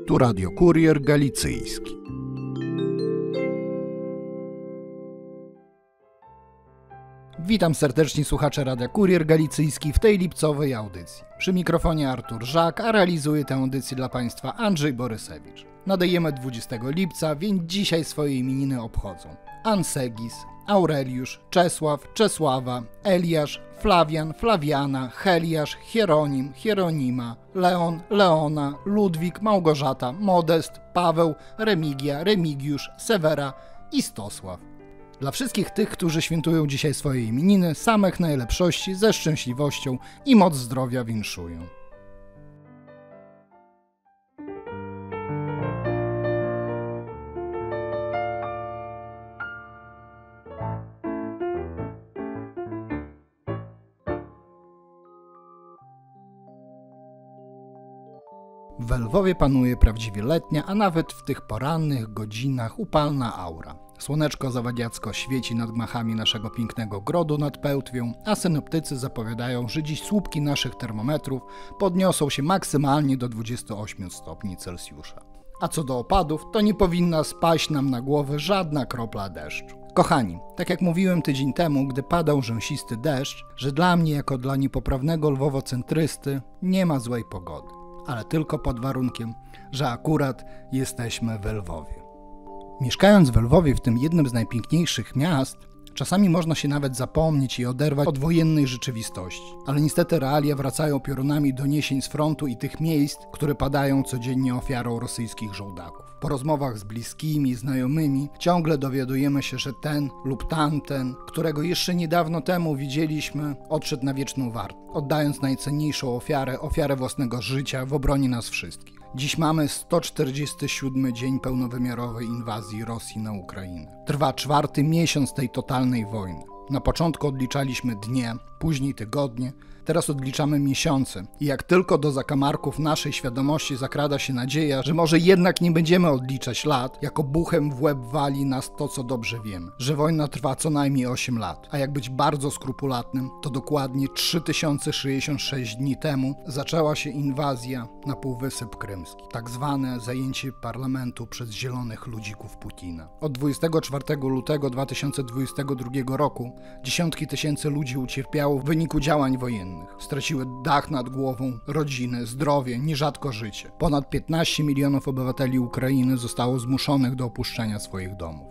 Tu Radio Kurier Galicyjski. Witam serdecznie słuchacze Radia Kurier Galicyjski w tej lipcowej audycji. Przy mikrofonie Artur Żak, a realizuje tę audycję dla Państwa Andrzej Borysewicz. Nadajemy 20 lipca, więc dzisiaj swoje imieniny obchodzą Ansegis, Aureliusz, Czesław, Czesława, Eliasz, Flawian, Flawiana, Heliasz, Hieronim, Hieronima, Leon, Leona, Ludwik, Małgorzata, Modest, Paweł, Remigia, Remigiusz, Sewera i Stosław. Dla wszystkich tych, którzy świętują dzisiaj swoje imieniny, samych najlepszości, ze szczęśliwością i moc zdrowia winszuję. W Lwowie panuje prawdziwie letnia, a nawet w tych porannych godzinach upalna aura. Słoneczko zawadiacko świeci nad gmachami naszego pięknego grodu nad Pełtwią, a synoptycy zapowiadają, że dziś słupki naszych termometrów podniosą się maksymalnie do 28 stopni Celsjusza. A co do opadów, to nie powinna spaść nam na głowę żadna kropla deszczu. Kochani, tak jak mówiłem tydzień temu, gdy padał rzęsisty deszcz, że dla mnie jako dla niepoprawnego lwowocentrysty nie ma złej pogody. Ale tylko pod warunkiem, że akurat jesteśmy w Lwowie. Mieszkając w Lwowie, w tym jednym z najpiękniejszych miast, czasami można się nawet zapomnieć i oderwać od wojennej rzeczywistości. Ale niestety realia wracają piorunami doniesień z frontu i tych miejsc, które padają codziennie ofiarą rosyjskich żołdaków. Po rozmowach z bliskimi, znajomymi ciągle dowiadujemy się, że ten lub tamten, którego jeszcze niedawno temu widzieliśmy, odszedł na wieczną wartę, oddając najcenniejszą ofiarę własnego życia w obronie nas wszystkich. Dziś mamy 147 dzień pełnowymiarowej inwazji Rosji na Ukrainę. Trwa 4. miesiąc tej totalnej wojny. Na początku odliczaliśmy dnie, później tygodnie, teraz odliczamy miesiące i jak tylko do zakamarków naszej świadomości zakrada się nadzieja, że może jednak nie będziemy odliczać lat, jako buchem w łeb wali nas to, co dobrze wiemy, że wojna trwa co najmniej 8 lat, a jak być bardzo skrupulatnym, to dokładnie 3066 dni temu zaczęła się inwazja na Półwysep Krymski, tak zwane zajęcie parlamentu przez zielonych ludzików Putina. Od 24 lutego 2022 roku dziesiątki tysięcy ludzi ucierpiało w wyniku działań wojennych. Straciły dach nad głową, rodziny, zdrowie, nierzadko życie. Ponad 15 milionów obywateli Ukrainy zostało zmuszonych do opuszczenia swoich domów.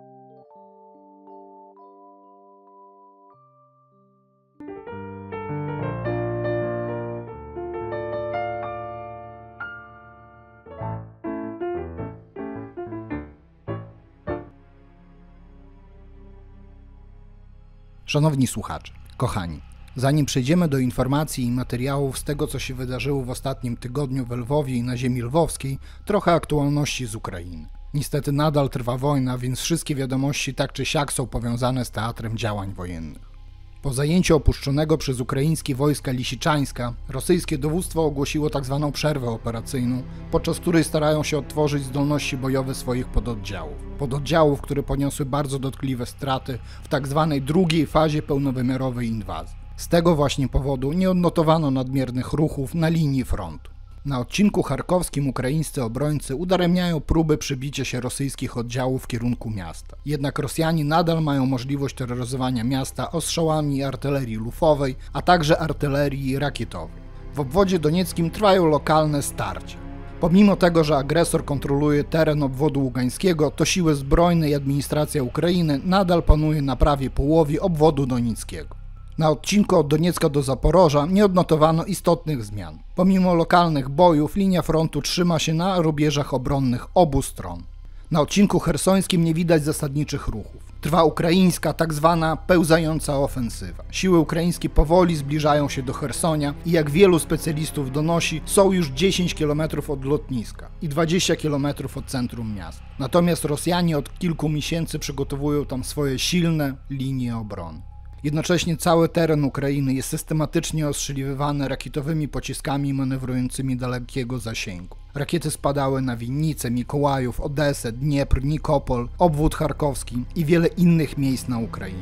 Szanowni słuchacze, kochani, zanim przejdziemy do informacji i materiałów z tego, co się wydarzyło w ostatnim tygodniu w Lwowie i na ziemi lwowskiej, trochę aktualności z Ukrainy. Niestety nadal trwa wojna, więc wszystkie wiadomości tak czy siak są powiązane z teatrem działań wojennych. Po zajęciu opuszczonego przez ukraińskie wojska Lisiczańska, rosyjskie dowództwo ogłosiło tzw. przerwę operacyjną, podczas której starają się odtworzyć zdolności bojowe swoich pododdziałów, które poniosły bardzo dotkliwe straty w tzw. drugiej fazie pełnowymiarowej inwazji. Z tego właśnie powodu nie odnotowano nadmiernych ruchów na linii frontu. Na odcinku charkowskim ukraińscy obrońcy udaremniają próby przebicia się rosyjskich oddziałów w kierunku miasta. Jednak Rosjanie nadal mają możliwość terroryzowania miasta ostrzałami artylerii lufowej, a także artylerii rakietowej. W obwodzie donieckim trwają lokalne starcia. Pomimo tego, że agresor kontroluje teren obwodu ługańskiego, to siły zbrojne i administracja Ukrainy nadal panuje na prawie połowie obwodu donieckiego. Na odcinku od Doniecka do Zaporoża nie odnotowano istotnych zmian. Pomimo lokalnych bojów linia frontu trzyma się na rubieżach obronnych obu stron. Na odcinku chersońskim nie widać zasadniczych ruchów. Trwa ukraińska tzw. pełzająca ofensywa. Siły ukraińskie powoli zbliżają się do Chersonia i jak wielu specjalistów donosi, są już 10 km od lotniska i 20 km od centrum miasta. Natomiast Rosjanie od kilku miesięcy przygotowują tam swoje silne linie obrony. Jednocześnie cały teren Ukrainy jest systematycznie ostrzeliwywany rakietowymi pociskami manewrującymi dalekiego zasięgu. Rakiety spadały na Winnicę, Mikołajów, Odessę, Dniepr, Nikopol, obwód charkowski i wiele innych miejsc na Ukrainie.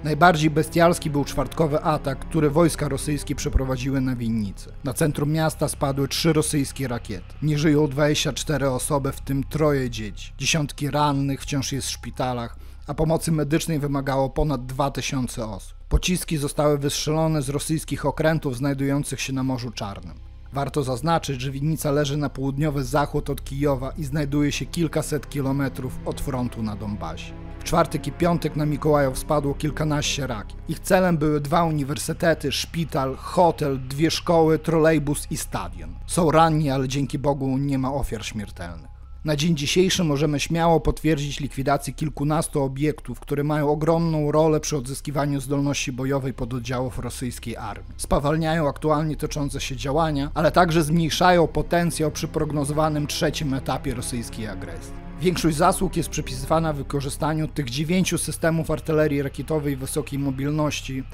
Najbardziej bestialski był czwartkowy atak, który wojska rosyjskie przeprowadziły na winnicy. Na centrum miasta spadły 3 rosyjskie rakiety. Nie żyją 24 osoby, w tym 3 dzieci. Dziesiątki rannych wciąż jest w szpitalach, a pomocy medycznej wymagało ponad 2000 osób. Pociski zostały wystrzelone z rosyjskich okrętów znajdujących się na Morzu Czarnym. Warto zaznaczyć, że winnica leży na południowy zachód od Kijowa i znajduje się kilkaset kilometrów od frontu na Donbasie. W czwartek i piątek na Mikołajów spadło kilkanaście rakiet. Ich celem były 2 uniwersytety, szpital, hotel, 2 szkoły, trolejbus i stadion. Są ranni, ale dzięki Bogu nie ma ofiar śmiertelnych. Na dzień dzisiejszy możemy śmiało potwierdzić likwidację kilkunastu obiektów, które mają ogromną rolę przy odzyskiwaniu zdolności bojowej pododdziałów rosyjskiej armii. Spowalniają aktualnie toczące się działania, ale także zmniejszają potencjał przy prognozowanym 3. etapie rosyjskiej agresji. Większość zasług jest przypisywana wykorzystaniu tych 9 systemów artylerii rakietowej wysokiej mobilności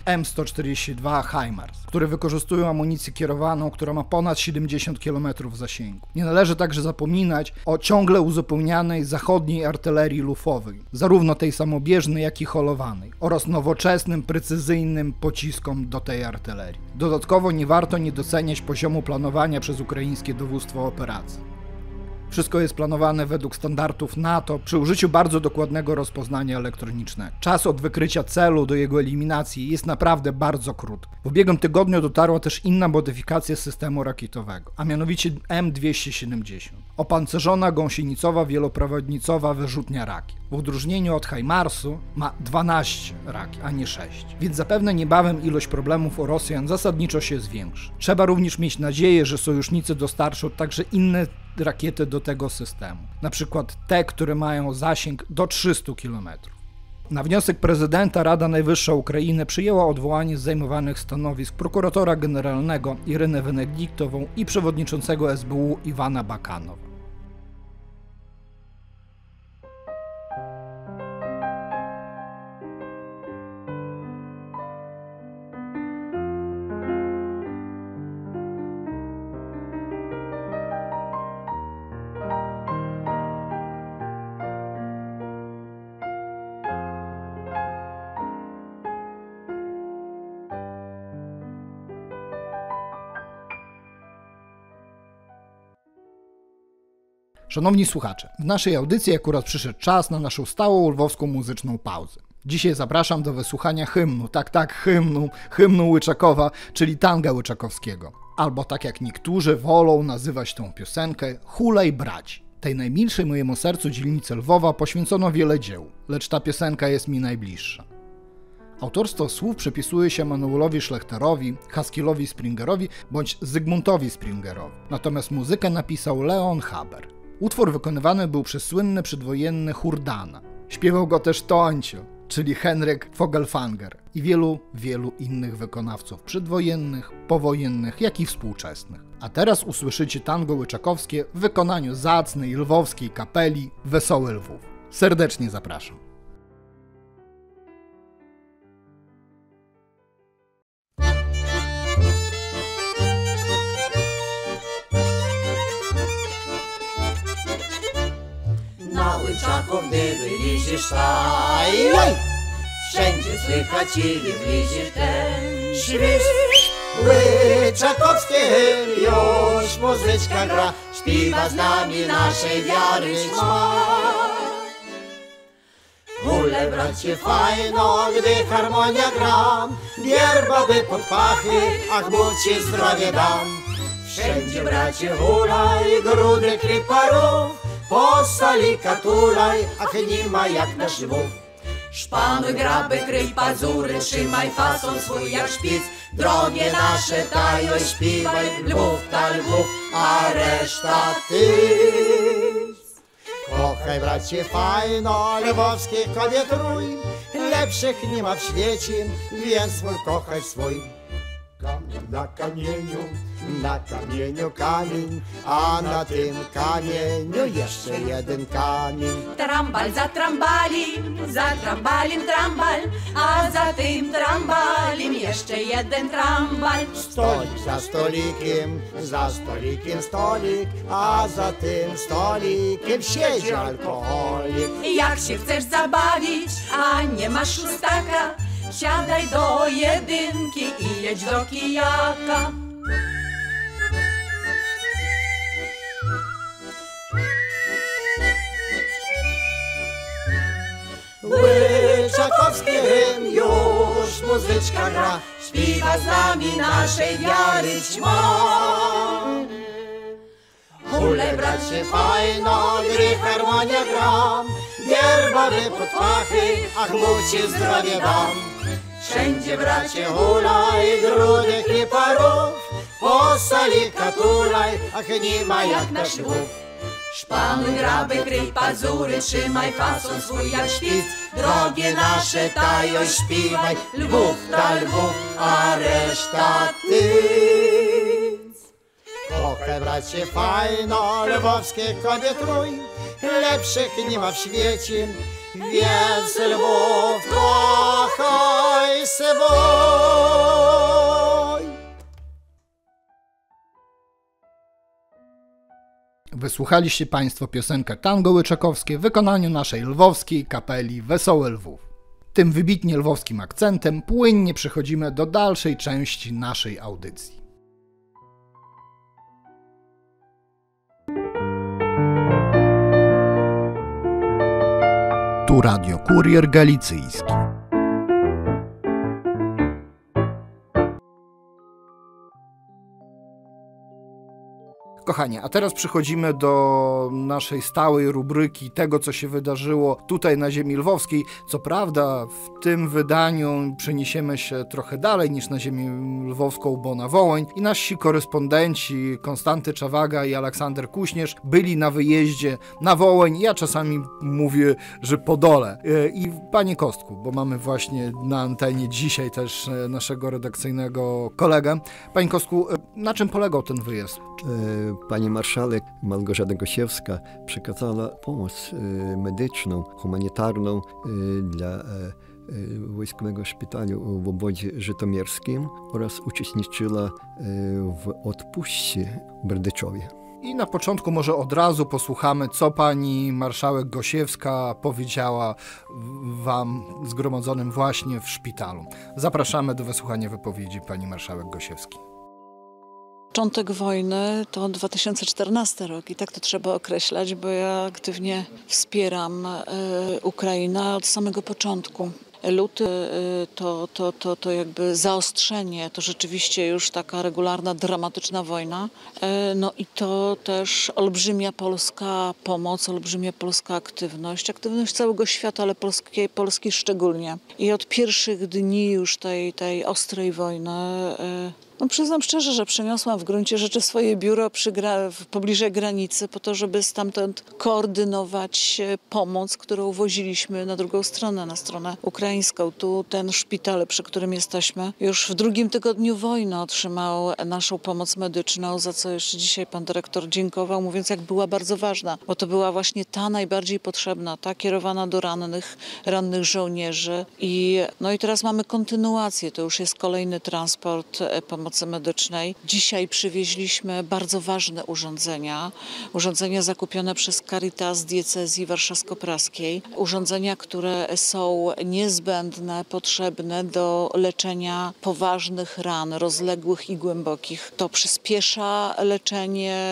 M142 HIMARS, które wykorzystują amunicję kierowaną, która ma ponad 70 km zasięgu. Nie należy także zapominać o ciągle uzupełnianej zachodniej artylerii lufowej, zarówno tej samobieżnej, jak i holowanej, oraz nowoczesnym, precyzyjnym pociskom do tej artylerii. Dodatkowo nie warto nie doceniać poziomu planowania przez ukraińskie dowództwo operacji. Wszystko jest planowane według standardów NATO przy użyciu bardzo dokładnego rozpoznania elektronicznego. Czas od wykrycia celu do jego eliminacji jest naprawdę bardzo krótki. W ubiegłym tygodniu dotarła też inna modyfikacja systemu rakietowego, a mianowicie M270. Opancerzona gąsienicowa wieloprowadnicowa wyrzutnia rakiet. W odróżnieniu od HIMARS-u ma 12 rakiet, a nie 6. Więc zapewne niebawem ilość problemów u Rosjan zasadniczo się zwiększy. Trzeba również mieć nadzieję, że sojusznicy dostarczą także inne rakiety do tego systemu. Na przykład te, które mają zasięg do 300 km. Na wniosek prezydenta Rada Najwyższa Ukrainy przyjęła odwołanie z zajmowanych stanowisk prokuratora generalnego Irynę Wenediktową i przewodniczącego SBU Iwana Bakanowa. Szanowni słuchacze, w naszej audycji akurat przyszedł czas na naszą stałą lwowską muzyczną pauzę. Dzisiaj zapraszam do wysłuchania hymnu, hymnu Łyczakowa, czyli tanga łyczakowskiego. Albo tak jak niektórzy wolą nazywać tą piosenkę, Hulej braci. Tej najmilszej mojemu sercu dzielnicy Lwowa poświęcono wiele dzieł, lecz ta piosenka jest mi najbliższa. Autorstwo słów przypisuje się Emanuelowi Szlechterowi, Haskielowi Springerowi bądź Zygmuntowi Springerowi, natomiast muzykę napisał Leon Haber. Utwór wykonywany był przez słynny przedwojenny chór Dana. Śpiewał go też Tońcio, czyli Henryk Fogelfanger i wielu innych wykonawców przedwojennych, powojennych, jak i współczesnych. A teraz usłyszycie tango łyczakowskie w wykonaniu zacnej lwowskiej kapeli Wesoły Lwów. Serdecznie zapraszam. Łyczaków, gdy wylizisz taj, wszędzie słychać i wylizisz ten świst. Łyczakowskie już muzyczka gra, śpiewa z nami naszej wiary ćma. Hule bracie fajno, gdy harmonia gra, bierbaby pod pachy, ach Bóg ci zdrowie dam. Wszędzie bracie hulaj, grudy kryparów, po sali katulaj, ach nie ma jak nasz Lwów. Szpanuj graby, kryj pazury, trzymaj fason swój jak szpic. Drogie nasze tajo, śpiewaj Lwów ta Lwów, a reszta tyc. Kochaj bracie fajno, lwowskich kobiet rój, lepszych nie ma w świecie, więc swój kochaj swój. Na kamieniu kamień, a na tym kamieniu jeszcze jeden kamień. Trambal za trambalim trambal, a za tym trambalim jeszcze jeden trambal. Stolik za stolikiem stolik, a za tym stolikiem siedzi alkoholik. Jak się chcesz zabawić, a nie masz szóstaka, Siadaj do jedynki i jedź do kijaka. Łyczakowski hymn już muzyczka gra, śpiewa z nami naszej wiary ćma. Hulaj bracie fajno, gdy harmonia gra, bierbawy pod pachy, ach Bóg ci zdrowie dam. Wszędzie bracie hulaj, grudek i parów, po sali katulaj, ach nie ma jak nasz Lwów. Szpanuj, graby, kryj pazury, trzymaj fason swój jak świt. Drogie nasze tajo śpiewaj, Lwów ta Lwów, a reszta tyc. Kochaj bracie fajno, lwowskie kobiet rój, lepszych nie ma w świecie, więc Lwów kochaj swój. Wysłuchaliście Państwo piosenkę Tango Łyczakowskie w wykonaniu naszej lwowskiej kapeli Wesoły Lwów. Tym wybitnie lwowskim akcentem płynnie przechodzimy do dalszej części naszej audycji. Tu Radio Kurier Galicyjski. Kochani, a teraz przechodzimy do naszej stałej rubryki tego, co się wydarzyło tutaj na ziemi lwowskiej. Co prawda w tym wydaniu przeniesiemy się trochę dalej niż na ziemię lwowską, bo na Wołyń, i nasi korespondenci Konstanty Czawaga i Aleksander Kuśnierz byli na wyjeździe na Wołyń. Ja czasami mówię, że Podole. I panie Kostku, bo mamy właśnie na antenie dzisiaj też naszego redakcyjnego kolegę. Panie Kostku, na czym polegał ten wyjazd? Pani marszałek Małgorzata Gosiewska przekazała pomoc medyczną, humanitarną dla Wojskowego Szpitalu w obwodzie żytomierskim oraz uczestniczyła w odpuście w Berdyczowie. I na początku może od razu posłuchamy, co pani marszałek Gosiewska powiedziała wam zgromadzonym właśnie w szpitalu. Zapraszamy do wysłuchania wypowiedzi pani marszałek Gosiewskiej. Początek wojny to 2014 rok i tak to trzeba określać, bo ja aktywnie wspieram Ukrainę od samego początku. Luty to jakby zaostrzenie, to rzeczywiście już taka regularna, dramatyczna wojna. No i to też olbrzymia polska pomoc, olbrzymia polska aktywność całego świata, ale Polski szczególnie. I od pierwszych dni już tej ostrej wojny no przyznam szczerze, że przeniosłam w gruncie rzeczy swoje biuro pobliżej granicy po to, żeby stamtąd koordynować pomoc, którą woziliśmy na drugą stronę, na stronę ukraińską. Tu ten szpital, przy którym jesteśmy, już w drugim tygodniu wojny otrzymał naszą pomoc medyczną, za co jeszcze dzisiaj pan dyrektor dziękował, mówiąc, jak była bardzo ważna, bo to była właśnie ta najbardziej potrzebna, ta kierowana do rannych żołnierzy. I teraz mamy kontynuację, to już jest kolejny transport pomocy medycznej. Dzisiaj przywieźliśmy bardzo ważne urządzenia zakupione przez Caritas Diecezji Warszawsko-Praskiej, urządzenia, które są niezbędne, potrzebne do leczenia poważnych ran, rozległych i głębokich. To przyspiesza leczenie,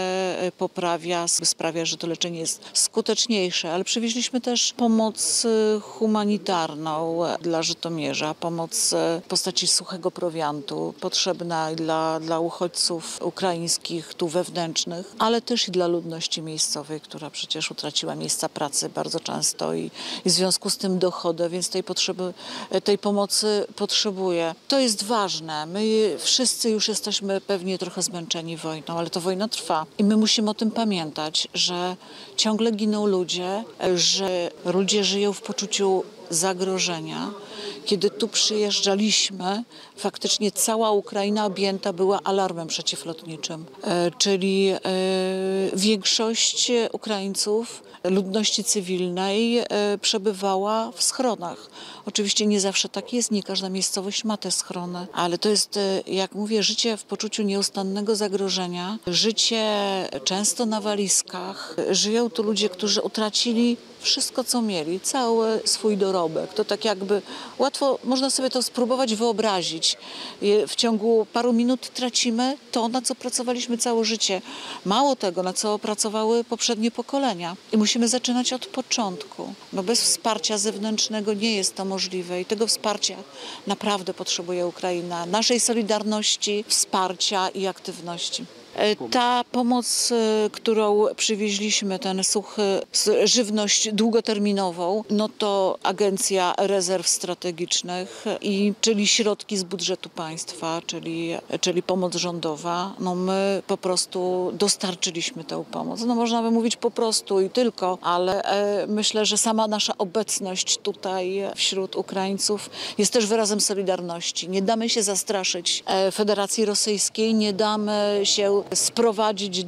sprawia, że to leczenie jest skuteczniejsze, ale przywieźliśmy też pomoc humanitarną dla Żytomierza, pomoc w postaci suchego prowiantu, potrzebna dla uchodźców ukraińskich, tu wewnętrznych, ale też i dla ludności miejscowej, która przecież utraciła miejsca pracy bardzo często i w związku z tym dochody, więc tej pomocy potrzebuje. To jest ważne. My wszyscy już jesteśmy pewnie trochę zmęczeni wojną, ale to wojna trwa i my musimy o tym pamiętać, że ciągle giną ludzie, że ludzie żyją w poczuciu zagrożenia. Kiedy tu przyjeżdżaliśmy, faktycznie cała Ukraina objęta była alarmem przeciwlotniczym, czyli większość Ukraińców, ludności cywilnej przebywała w schronach. Oczywiście nie zawsze tak jest, nie każda miejscowość ma te schrony, ale to jest, jak mówię, życie w poczuciu nieustannego zagrożenia, życie często na walizkach. Żyją tu ludzie, którzy utracili wszystko, co mieli, cały swój dorobek. To tak jakby łatwo można sobie to spróbować wyobrazić. W ciągu paru minut tracimy to, na co pracowaliśmy całe życie. Mało tego, na co pracowały poprzednie pokolenia. I musimy zaczynać od początku, bo bez wsparcia zewnętrznego nie jest to możliwe i tego wsparcia naprawdę potrzebuje Ukraina. Naszej solidarności, wsparcia i aktywności. Ta pomoc, którą przywieźliśmy, ten żywność długoterminową, no to Agencja Rezerw Strategicznych, czyli środki z budżetu państwa, czyli pomoc rządowa. No my po prostu dostarczyliśmy tę pomoc. No można by mówić po prostu i tylko, ale myślę, że sama nasza obecność tutaj wśród Ukraińców jest też wyrazem solidarności. Nie damy się zastraszyć Federacji Rosyjskiej, nie damy się sprowadzić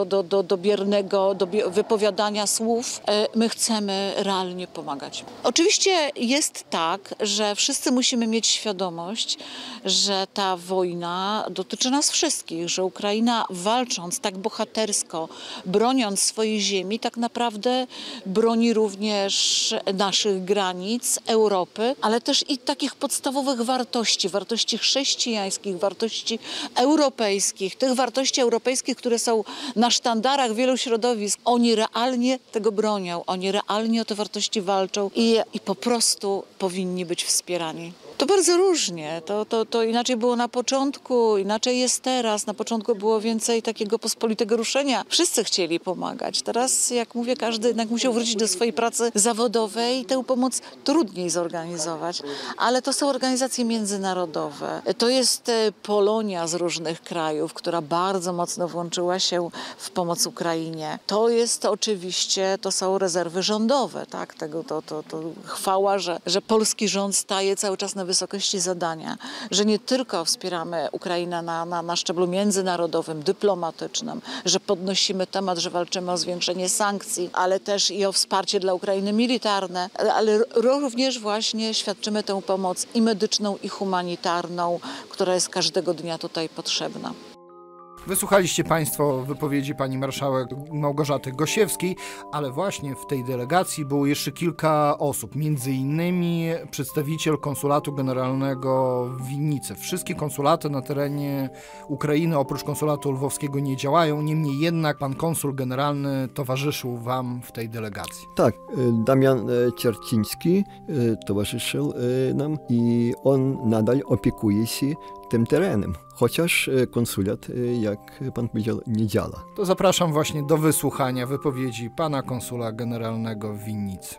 do biernego wypowiadania słów. My chcemy realnie pomagać. Oczywiście jest tak, że wszyscy musimy mieć świadomość, że ta wojna dotyczy nas wszystkich, że Ukraina walcząc tak bohatersko, broniąc swojej ziemi, tak naprawdę broni również naszych granic, Europy, ale też i takich podstawowych wartości chrześcijańskich, wartości europejskich, tych wartości europejskich, które są na sztandarach wielu środowisk. Oni realnie tego bronią, oni realnie o te wartości walczą i po prostu powinni być wspierani. To bardzo różnie. To inaczej było na początku, inaczej jest teraz. Na początku było więcej takiego pospolitego ruszenia. Wszyscy chcieli pomagać. Teraz, jak mówię, każdy jednak musiał wrócić do swojej pracy zawodowej i tę pomoc trudniej zorganizować. Ale to są organizacje międzynarodowe. To jest Polonia z różnych krajów, która bardzo mocno włączyła się w pomoc Ukrainie. To jest oczywiście, to są rezerwy rządowe. Tak? To chwała, że polski rząd staje cały czas na wysokości zadania, że nie tylko wspieramy Ukrainę na szczeblu międzynarodowym, dyplomatycznym, że podnosimy temat, że walczymy o zwiększenie sankcji, ale też i o wsparcie dla Ukrainy militarne, ale również właśnie świadczymy tę pomoc i medyczną, i humanitarną, która jest każdego dnia tutaj potrzebna. Wysłuchaliście Państwo wypowiedzi pani marszałek Małgorzaty Gosiewskiej, ale właśnie w tej delegacji było jeszcze kilka osób, między innymi przedstawiciel konsulatu generalnego w Winnicy. Wszystkie konsulaty na terenie Ukrainy oprócz konsulatu lwowskiego nie działają, niemniej jednak pan konsul generalny towarzyszył wam w tej delegacji. Tak, Damian Cierciński towarzyszył nam i on nadal opiekuje się tym terenem, chociaż konsulat, jak pan powiedział, nie działa. To zapraszam właśnie do wysłuchania wypowiedzi pana konsula generalnego w Winnicy.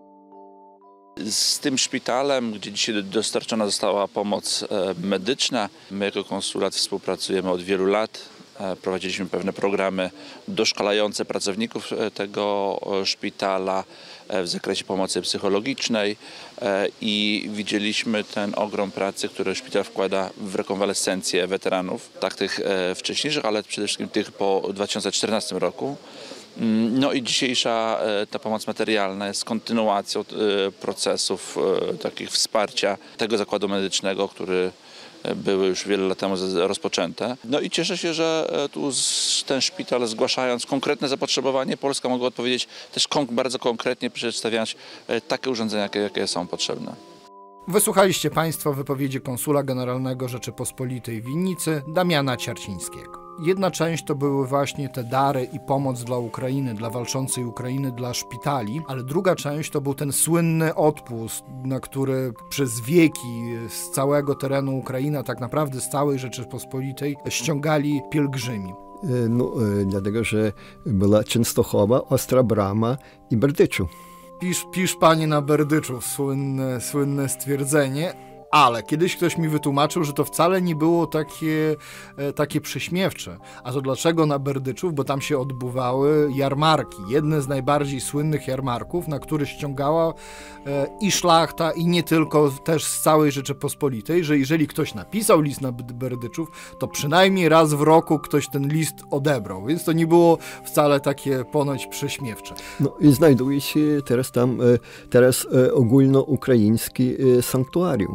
Z tym szpitalem, gdzie dzisiaj dostarczona została pomoc medyczna, my jako konsulat współpracujemy od wielu lat. Prowadziliśmy pewne programy doszkalające pracowników tego szpitala w zakresie pomocy psychologicznej i widzieliśmy ten ogrom pracy, który szpital wkłada w rekonwalescencję weteranów, tak tych wcześniejszych, ale przede wszystkim tych po 2014 roku. No i dzisiejsza ta pomoc materialna jest kontynuacją procesów takich wsparcia tego zakładu medycznego, który były już wiele lat temu rozpoczęte. No i cieszę się, że tu ten szpital, zgłaszając konkretne zapotrzebowanie, Polska mogła odpowiedzieć też bardzo konkretnie, przedstawiając takie urządzenia, jakie są potrzebne. Wysłuchaliście Państwo wypowiedzi konsula generalnego Rzeczypospolitej w Winnicy, Damiana Ciercińskiego. Jedna część to były właśnie te dary i pomoc dla Ukrainy, dla walczącej Ukrainy, dla szpitali, ale druga część to był ten słynny odpust, na który przez wieki z całego terenu Ukrainy, tak naprawdę z całej Rzeczypospolitej ściągali pielgrzymi. No, dlatego, że była Częstochowa, Ostra Brama i Berdyczów. Pisz panie na Berdyczów, słynne stwierdzenie, ale kiedyś ktoś mi wytłumaczył, że to wcale nie było takie prześmiewcze. A to dlaczego na Berdyczów? Bo tam się odbywały jarmarki. Jedne z najbardziej słynnych jarmarków, na które ściągała i szlachta, i nie tylko, też z całej Rzeczypospolitej, że jeżeli ktoś napisał list na Berdyczów, to przynajmniej raz w roku ktoś ten list odebrał. Więc to nie było wcale takie ponoć prześmiewcze. No i znajduje się teraz tam ogólnoukraińskie sanktuarium.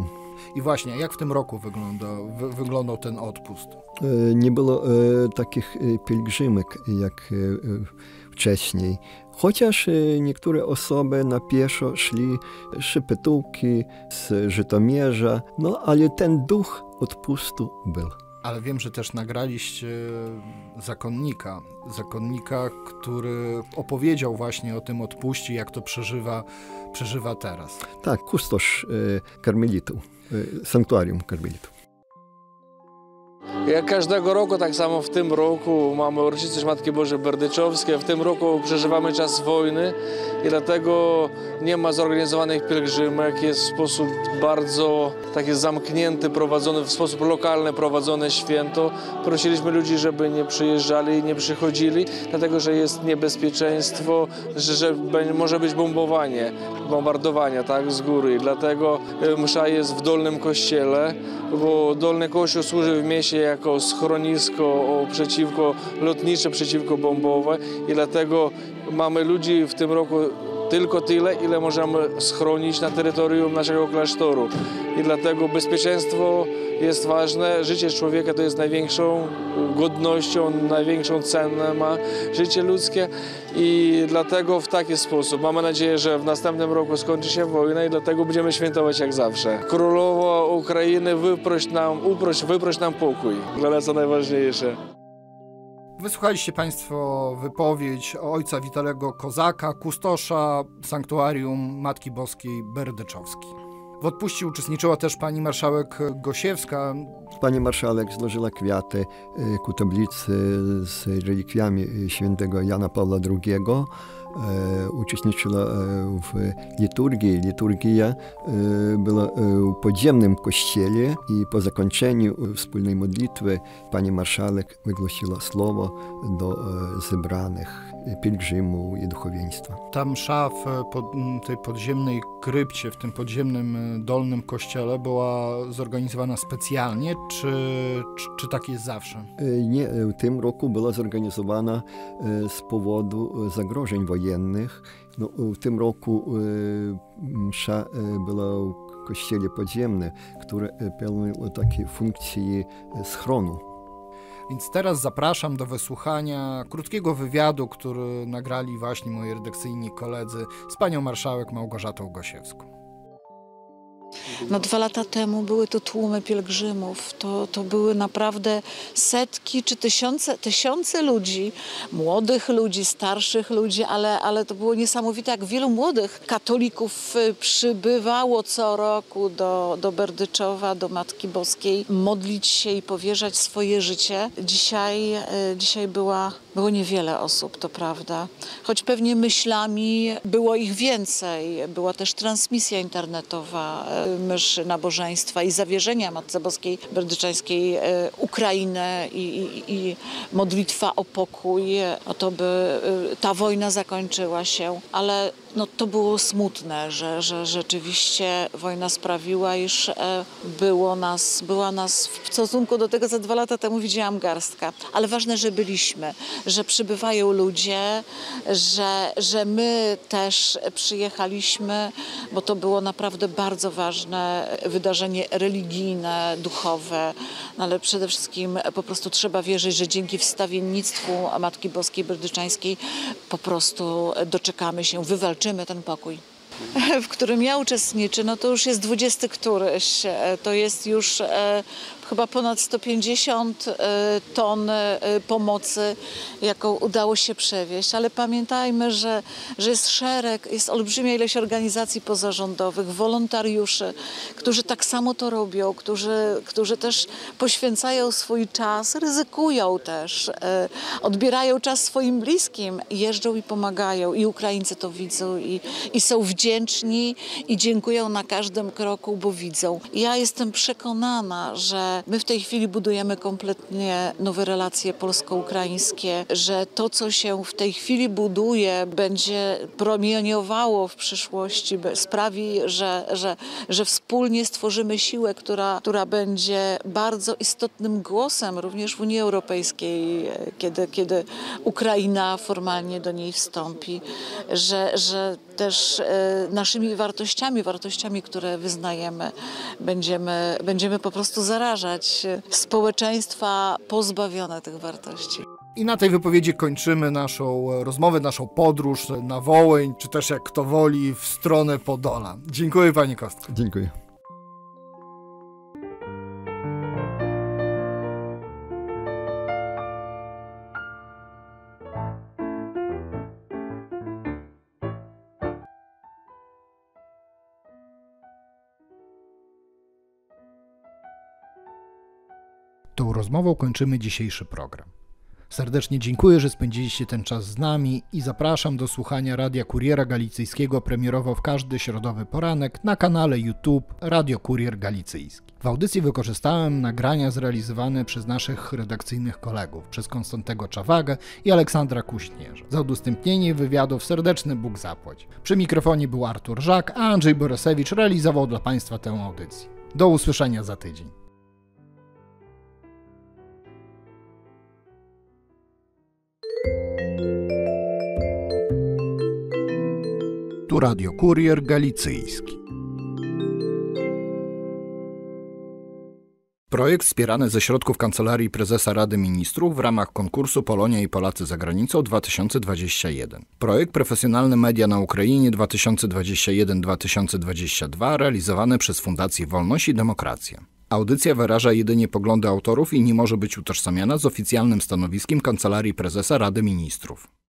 I właśnie, jak w tym roku wyglądał ten odpust? Nie było takich pielgrzymek jak wcześniej. Chociaż niektóre osoby na pieszo szli Szypetułki, z Żytomierza, no ale ten duch odpustu był. Ale wiem, że też nagraliście zakonnika, który opowiedział właśnie o tym odpuście, jak to przeżywa teraz. Tak, kustosz karmelitów, sanktuarium karmelitów. Jak każdego roku, tak samo w tym roku mamy uroczystość Matki Bożej Berdyczowskiej. W tym roku przeżywamy czas wojny i dlatego nie ma zorganizowanych pielgrzymek. Jest w sposób bardzo taki zamknięty, prowadzony, w sposób lokalny prowadzone święto. Prosiliśmy ludzi, żeby nie przyjeżdżali i nie przychodzili, dlatego że jest niebezpieczeństwo, że może być bombardowanie tak, z góry. I dlatego msza jest w Dolnym Kościele, bo Dolny Kościół służy w mieście jako schronisko lotnicze, przeciwkobombowe i dlatego mamy ludzi w tym roku tylko tyle, ile możemy schronić na terytorium naszego klasztoru. I dlatego bezpieczeństwo jest ważne. Życie człowieka to jest największą godnością, największą cenę ma życie ludzkie i dlatego w taki sposób. Mamy nadzieję, że w następnym roku skończy się wojna i dlatego będziemy świętować jak zawsze. Królowa Ukrainy, wyproś nam pokój. Dla nas to najważniejsze. Wysłuchaliście Państwo wypowiedź ojca Witalego Kozaka, kustosza Sanktuarium Matki Boskiej Berdyczowskiej. W odpuście uczestniczyła też pani marszałek Gosiewska. Pani marszałek złożyła kwiaty ku tablicy z relikwiami świętego Jana Pawła II. Uczestniczyła w liturgii. Liturgia była w podziemnym kościele i po zakończeniu wspólnej modlitwy pani marszałek wygłosiła słowo do zebranych pielgrzymów i duchowieństwa. Ta msza w tej podziemnej krypcie, w tym podziemnym dolnym kościele była zorganizowana specjalnie, czy tak jest zawsze? Nie, w tym roku była zorganizowana z powodu zagrożeń wojennych. No, w tym roku msza była w kościele podziemnym, który pełnił takie funkcje schronu. Więc teraz zapraszam do wysłuchania krótkiego wywiadu, który nagrali właśnie moi redakcyjni koledzy z panią marszałek Małgorzatą Gosiewską. No 2 lata temu były to tłumy pielgrzymów, to były naprawdę setki czy tysiące ludzi, młodych ludzi, starszych ludzi, ale to było niesamowite, jak wielu młodych katolików przybywało co roku do Berdyczowa, do Matki Boskiej, modlić się i powierzać swoje życie. Dzisiaj było niewiele osób, to prawda, choć pewnie myślami było ich więcej. Była też transmisja internetowa mszy nabożeństwa i zawierzenia Matce Boskiej Berdyczańskiej Ukrainę i modlitwa o pokój, o to, by ta wojna zakończyła się, ale no, to było smutne, że rzeczywiście wojna sprawiła, iż była nas w stosunku do tego, co 2 lata temu widziałam garstka. Ale ważne, że byliśmy, że przybywają ludzie, że my też przyjechaliśmy, bo to było naprawdę bardzo ważne wydarzenie religijne, duchowe, ale przede wszystkim po prostu trzeba wierzyć, że dzięki wstawiennictwu Matki Boskiej Berdyczańskiej po prostu doczekamy się, wywalczymy ten pokój, w którym ja uczestniczę. No to już jest 20 któryś, to jest już chyba ponad 150 ton pomocy, jaką udało się przewieźć, ale pamiętajmy, że jest olbrzymia ilość organizacji pozarządowych, wolontariuszy, którzy tak samo to robią, którzy też poświęcają swój czas, ryzykują też, odbierają czas swoim bliskim, jeżdżą i pomagają i Ukraińcy to widzą i są wdzięczni i dziękują na każdym kroku, bo widzą. Ja jestem przekonana, że że my w tej chwili budujemy kompletnie nowe relacje polsko-ukraińskie, że to, co się w tej chwili buduje, będzie promieniowało w przyszłości, sprawi, że wspólnie stworzymy siłę, która będzie bardzo istotnym głosem również w Unii Europejskiej, kiedy Ukraina formalnie do niej wstąpi, że też naszymi wartościami, które wyznajemy, będziemy po prostu zarażać społeczeństwa pozbawione tych wartości. I na tej wypowiedzi kończymy naszą rozmowę, naszą podróż na Wołyń, czy też jak kto woli, w stronę Podola. Dziękuję, panie Kostko. Dziękuję. Tą rozmową kończymy dzisiejszy program. Serdecznie dziękuję, że spędziliście ten czas z nami i zapraszam do słuchania Radia Kuriera Galicyjskiego premierowo w każdy środowy poranek na kanale YouTube Radio Kurier Galicyjski. W audycji wykorzystałem nagrania zrealizowane przez naszych redakcyjnych kolegów, przez Konstantego Czawagę i Aleksandra Kuśnierza. Za udostępnienie wywiadów serdeczny Bóg zapłać. Przy mikrofonie był Artur Żak, a Andrzej Borysewicz realizował dla Państwa tę audycję. Do usłyszenia za tydzień. Tu Radio Kurier Galicyjski. Projekt wspierany ze środków Kancelarii Prezesa Rady Ministrów w ramach konkursu Polonia i Polacy za granicą 2021. Projekt Profesjonalne Media na Ukrainie 2021-2022 realizowany przez Fundację Wolność i Demokracja. Audycja wyraża jedynie poglądy autorów i nie może być utożsamiana z oficjalnym stanowiskiem Kancelarii Prezesa Rady Ministrów.